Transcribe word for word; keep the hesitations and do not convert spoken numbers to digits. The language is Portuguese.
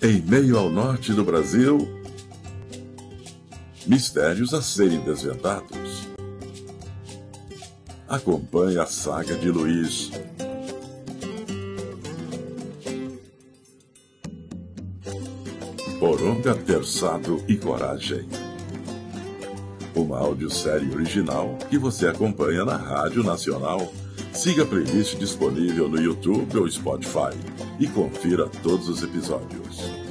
Em meio ao norte do Brasil, mistérios a serem desvendados. Acompanhe a saga de Luís. Poronga, Terçado e Coragem. Uma audiosérie original que você acompanha na Rádio Nacional. Siga a playlist disponível no YouTube ou Spotify e confira todos os episódios.